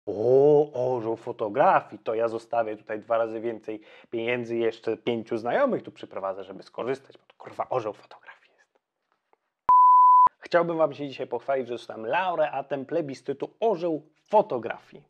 Orzeł fotografii, to ja zostawię tutaj 2 razy więcej pieniędzy, jeszcze 5 znajomych tu przyprowadzę, żeby skorzystać, bo to kurwa orzeł fotografii jest. Chciałbym Wam się dzisiaj pochwalić, że zostałem laureatem plebiscytu Orzeł fotografii.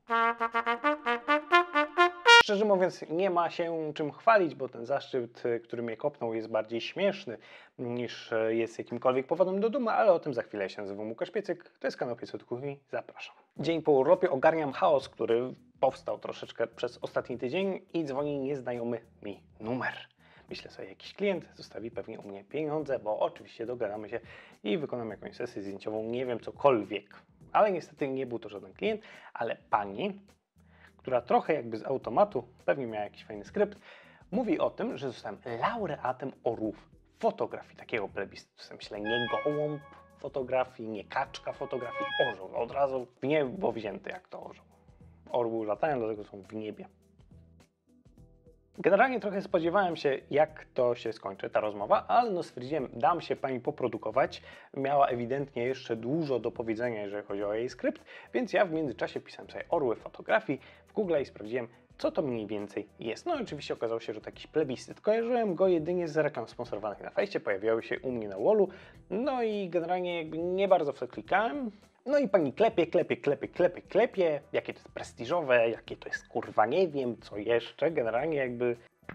Szczerze mówiąc, nie ma się czym chwalić, bo ten zaszczyt, który mnie kopnął, jest bardziej śmieszny niż jest jakimkolwiek powodem do dumy, ale o tym za chwilę. Ja się nazywam Łukasz Piecyk, to jest kanał Piecyk od Kuchni, zapraszam. Dzień po urlopie ogarniam chaos, który powstał troszeczkę przez ostatni tydzień i dzwoni nieznajomy mi numer. Myślę sobie, jakiś klient zostawi pewnie u mnie pieniądze, bo oczywiście dogadamy się i wykonam jakąś sesję zdjęciową, nie wiem, cokolwiek. Ale niestety nie był to żaden klient, ale pani, która trochę jakby z automatu, pewnie miała jakiś fajny skrypt, mówi o tym, że zostałem laureatem orłów fotografii, takiego plebiscytu. Myślę, nie gołąb fotografii, nie kaczka fotografii, orzeł. Od razu w niebo wzięty jak to orzeł. Orły latają, dlatego są w niebie. Generalnie trochę spodziewałem się, jak to się skończy, ta rozmowa, ale no stwierdziłem, dam się pani poprodukować. Miała ewidentnie jeszcze dużo do powiedzenia, jeżeli chodzi o jej skrypt, więc ja w międzyczasie pisałem sobie orły fotografii w Google i sprawdziłem, co to mniej więcej jest. No i oczywiście okazało się, że to jakiś plebiscyt. Kojarzyłem go jedynie z reklam sponsorowanych na fejsie, pojawiały się u mnie na wallu, no i generalnie jakby nie bardzo w to klikałem. No i pani klepie, jakie to jest prestiżowe, jakie to jest kurwa nie wiem, co jeszcze, generalnie jakby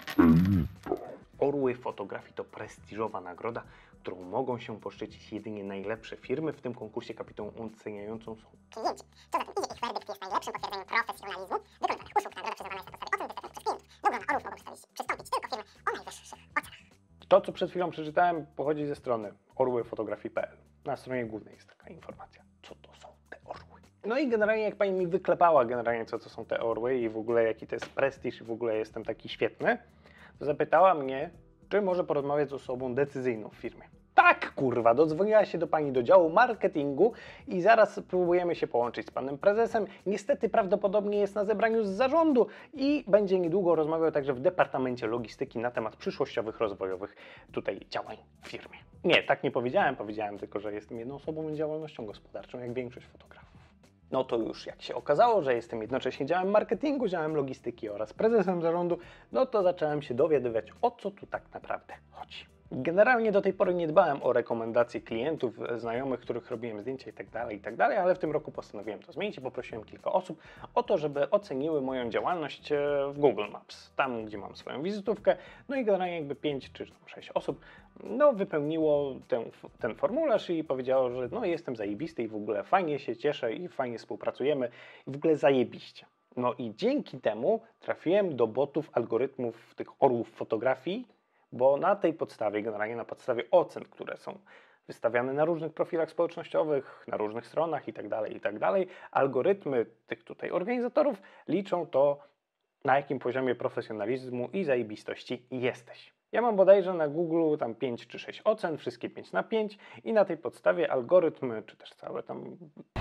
orły fotografii to prestiżowa nagroda, którą mogą się poszczycić jedynie najlepsze firmy. W tym konkursie kapitałą oceniającą są klienci. Co za tym idzie, ich werdykt jest najlepszym potwierdzeniem profesjonalizmu wykonywanych usług. Nagroda przyznawana jest na podstawie ocen wystawianych przez klientów. Do grona orłów mogą przystąpić tylko firmy o najwyższych ocenach. To, co przed chwilą przeczytałem, pochodzi ze strony orłyfotografii.pl. Na stronie głównej jest taka informacja, co to są te orły. No i generalnie jak pani mi wyklepała generalnie, co to są te orły i w ogóle jaki to jest prestiż i w ogóle jestem taki świetny, to zapytała mnie, czy może porozmawiać z osobą decyzyjną w firmie. Tak, kurwa, dodzwoniła się do pani do działu marketingu i zaraz próbujemy się połączyć z panem prezesem. Niestety prawdopodobnie jest na zebraniu z zarządu i będzie niedługo rozmawiał także w Departamencie Logistyki na temat przyszłościowych, rozwojowych tutaj działań w firmie. Nie, tak nie powiedziałem, powiedziałem tylko, że jestem jednoosobową działalnością gospodarczą, jak większość fotografów. No to już jak się okazało, że jestem jednocześnie działem marketingu, działem logistyki oraz prezesem zarządu, no to zacząłem się dowiadywać, o co tu tak naprawdę chodzi. Generalnie do tej pory nie dbałem o rekomendacje klientów, znajomych, których robiłem zdjęcia itd., ale w tym roku postanowiłem to zmienić i poprosiłem kilka osób o to, żeby oceniły moją działalność w Google Maps, tam gdzie mam swoją wizytówkę. No i generalnie jakby 5 czy 6 osób wypełniło ten formularz i powiedziało, że no jestem zajebisty i w ogóle fajnie się cieszę i fajnie współpracujemy i w ogóle zajebiście. No i dzięki temu trafiłem do botów algorytmów tych orłów fotografii, bo na tej podstawie, generalnie na podstawie ocen, które są wystawiane na różnych profilach społecznościowych, na różnych stronach itd., algorytmy tych tutaj organizatorów liczą to, na jakim poziomie profesjonalizmu i zajebistości jesteś. Ja mam bodajże na Google tam 5 czy 6 ocen, wszystkie 5 na 5 i na tej podstawie algorytm, czy też całe tam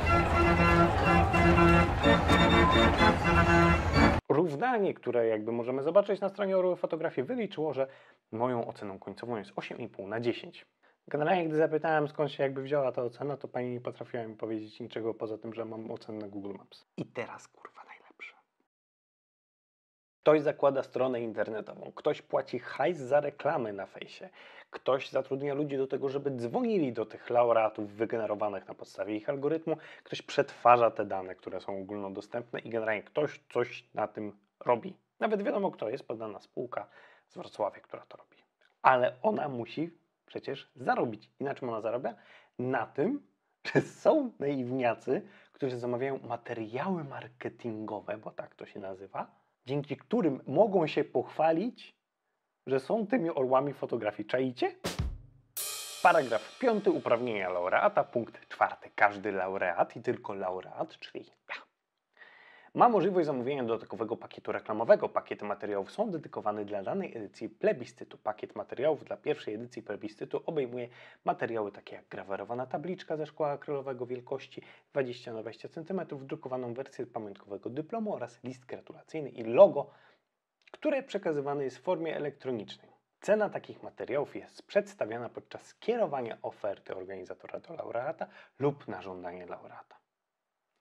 równanie, które jakby możemy zobaczyć na stronie Orły Fotografii, wyliczyło, że moją oceną końcową jest 8,5 na 10. Generalnie, gdy zapytałem, skąd się jakby wzięła ta ocena, to pani nie potrafiła mi powiedzieć niczego poza tym, że mam ocenę na Google Maps. I teraz kurwa najlepsze. Ktoś zakłada stronę internetową, ktoś płaci hajs za reklamy na fejsie, ktoś zatrudnia ludzi do tego, żeby dzwonili do tych laureatów wygenerowanych na podstawie ich algorytmu, ktoś przetwarza te dane, które są ogólnodostępne i generalnie ktoś coś na tym robi. Nawet wiadomo kto, jest podana spółka z Wrocławia, która to robi. Ale ona musi przecież zarobić. I na czym ona zarabia? Na tym, że są naiwniacy, którzy zamawiają materiały marketingowe, bo tak to się nazywa, dzięki którym mogą się pochwalić, że są tymi orłami fotografii. Czaicie? Paragraf 5. Uprawnienia laureata. Punkt 4. Każdy laureat i tylko laureat, czyli ja, ma możliwość zamówienia dodatkowego pakietu reklamowego. Pakiety materiałów są dedykowane dla danej edycji plebiscytu. Pakiet materiałów dla pierwszej edycji plebiscytu obejmuje materiały takie jak grawerowana tabliczka ze szkła akrylowego wielkości 20 na 20 cm, drukowaną wersję pamiątkowego dyplomu oraz list gratulacyjny i logo, które przekazywane jest w formie elektronicznej. Cena takich materiałów jest przedstawiana podczas skierowania oferty organizatora do laureata lub na żądanie laureata.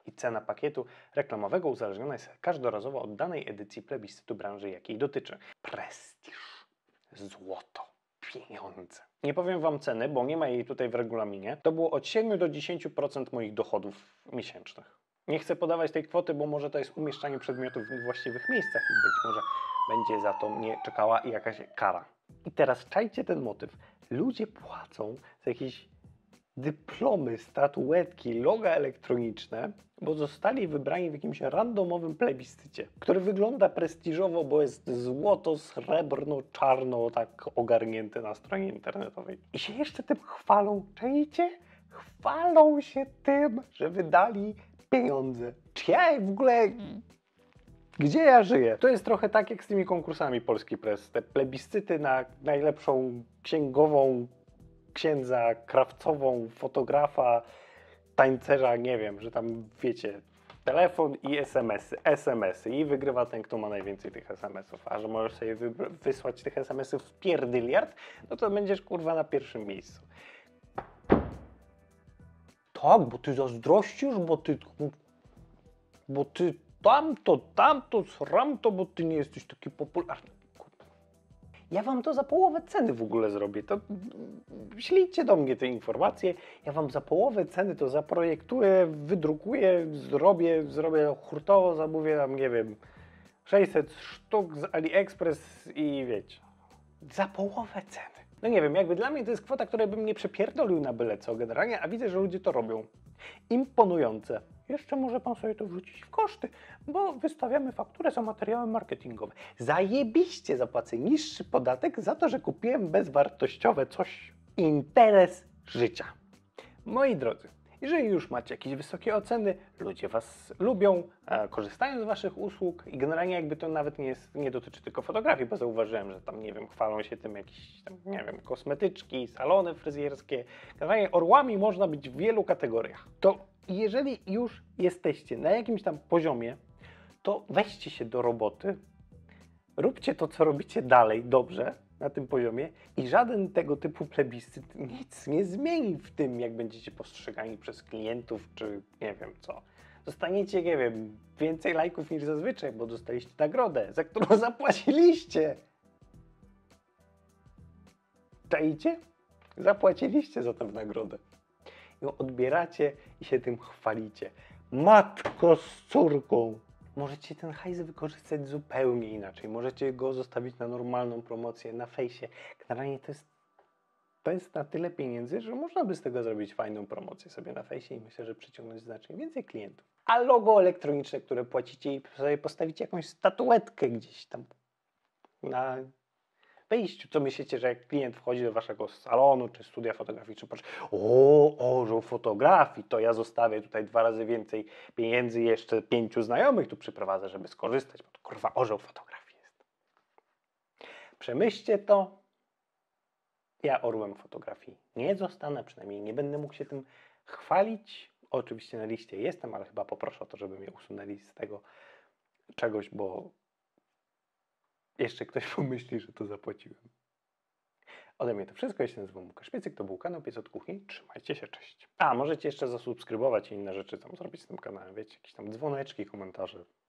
I cena pakietu reklamowego uzależniona jest każdorazowo od danej edycji plebiscytu branży, jakiej dotyczy. Prestiż, złoto, pieniądze. Nie powiem wam ceny, bo nie ma jej tutaj w regulaminie. To było od 7 do 10% moich dochodów miesięcznych. Nie chcę podawać tej kwoty, bo może to jest umieszczanie przedmiotów w właściwych miejscach i być może będzie za to mnie czekała jakaś kara. I teraz czajcie ten motyw. Ludzie płacą za jakieś dyplomy, statuetki, loga elektroniczne, bo zostali wybrani w jakimś randomowym plebiscycie, który wygląda prestiżowo, bo jest złoto, srebrno, czarno, tak ogarnięte na stronie internetowej. I się jeszcze tym chwalą. Czajcie? Chwalą się tym, że wydali pieniądze. Czy ja w ogóle... Gdzie ja żyję? To jest trochę tak jak z tymi konkursami Polski Press. Te plebiscyty na najlepszą księgową, księdza, krawcową, fotografa, tańcerza, nie wiem, że tam wiecie, telefon i SMS-y i wygrywa ten, kto ma najwięcej tych SMS-ów. A że możesz sobie wysłać tych SMS-ów w pierdyliard, no to będziesz kurwa na pierwszym miejscu. Tak, bo ty zazdrościsz, bo ty tamto, sramto, bo ty nie jesteś taki popularny. Ja wam to za połowę ceny w ogóle zrobię. To ślijcie do mnie te informacje. Ja wam za połowę ceny to zaprojektuję, wydrukuję, zrobię hurtowo, zamówię tam, nie wiem, 600 sztuk z AliExpress i wiecie, za połowę ceny. No nie wiem, jakby dla mnie to jest kwota, której bym nie przepierdolił na byle co generalnie, a widzę, że ludzie to robią. Imponujące. Jeszcze może pan sobie to wrzucić w koszty, bo wystawiamy fakturę za materiały marketingowe. Zajebiście zapłacę niższy podatek za to, że kupiłem bezwartościowe coś. Interes życia. Moi drodzy, jeżeli już macie jakieś wysokie oceny, ludzie was lubią, korzystają z waszych usług i generalnie jakby to nawet nie dotyczy tylko fotografii, bo zauważyłem, że tam, nie wiem, chwalą się tym jakieś tam, nie wiem, kosmetyczki, salony fryzjerskie. Generalnie orłami można być w wielu kategoriach. To jeżeli już jesteście na jakimś tam poziomie, to weźcie się do roboty, róbcie to, co robicie dalej dobrze na tym poziomie i żaden tego typu plebiscyt nic nie zmieni w tym, jak będziecie postrzegani przez klientów, czy nie wiem co. Dostaniecie, nie wiem, więcej lajków niż zazwyczaj, bo dostaliście nagrodę, za którą zapłaciliście. Czaicie? Zapłaciliście za tę nagrodę. Ją odbieracie i się tym chwalicie. Matko z córką! Możecie ten hajs wykorzystać zupełnie inaczej. Możecie go zostawić na normalną promocję na fejsie. Generalnie to jest na tyle pieniędzy, że można by z tego zrobić fajną promocję sobie na fejsie i myślę, że przyciągnąć znacznie więcej klientów. A logo elektroniczne, które płacicie i sobie postawicie jakąś statuetkę gdzieś tam na wejściu. Co myślicie, że jak klient wchodzi do waszego salonu, czy studia fotograficznego, patrzy, orzeł fotografii, to ja zostawię tutaj 2 razy więcej pieniędzy, jeszcze 5 znajomych tu przyprowadzę, żeby skorzystać, bo to kurwa orzeł fotografii jest. Przemyślcie to. Ja orłem fotografii nie zostanę, przynajmniej nie będę mógł się tym chwalić. Oczywiście na liście jestem, ale chyba poproszę o to, żeby mnie usunęli z tego czegoś, bo jeszcze ktoś pomyśli, że to zapłaciłem. Ode mnie to wszystko. Ja się nazywam Łukasz Piecyk, to był kanał Piec od Kuchni. Trzymajcie się, cześć. A, możecie jeszcze zasubskrybować i inne rzeczy tam zrobić z tym kanałem. Wiecie, jakieś tam dzwoneczki, komentarze.